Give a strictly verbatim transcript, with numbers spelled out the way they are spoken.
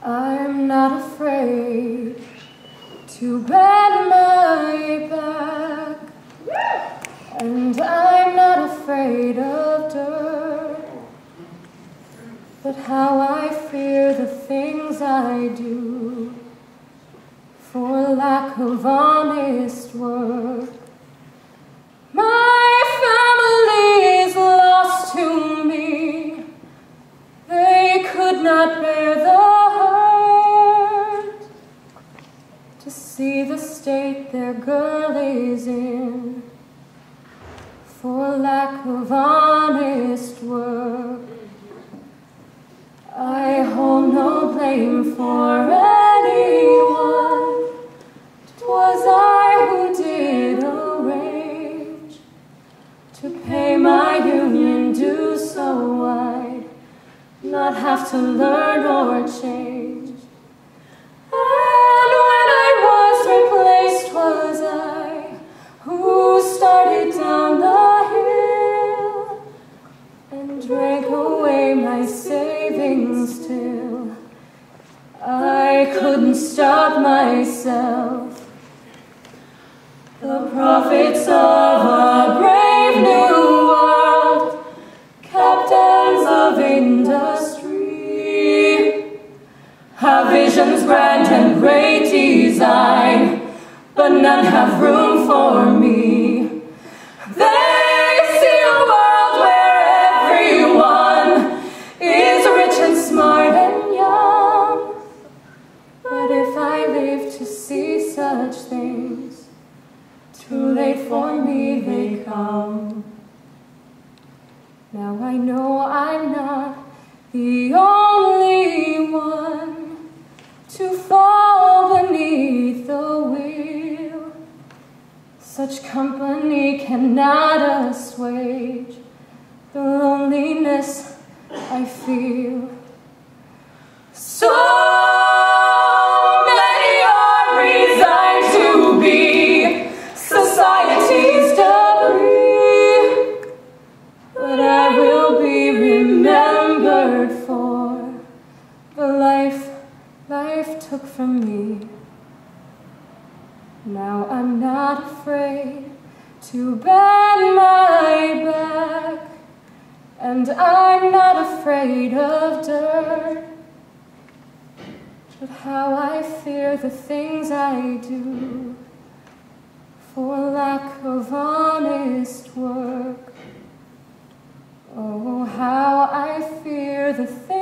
I'm not afraid to bend my back, and I'm not afraid of dirt, but how I fear the things I do for lack of honest work. My family's lost to me. They could not bear the hurt to see the state their girl is in for lack of honest work. I hold no blame for anyone. 'Twas I who did arrange to pay my union dues, so I'd not have to learn or change. And when I was replaced, 'twas I who started down the hill and drank away my savings till I couldn't stop myself. The prophets of a brave new world, captains of industry, have visions grand and great design, but none have room for me. They see a world where everyone is rich and smart and young, but if I live to see such things, too late for me they come. Now I know I'm not the only one to fall beneath the wheel. Such company cannot assuage the loneliness I feel. So many are resigned to be society's debris, but I will be remembered for the life life took from me. Now I'm not afraid to bend my back, and I'm not afraid of dirt, but how I fear the things I do for lack of honest work. Oh, how I fear the things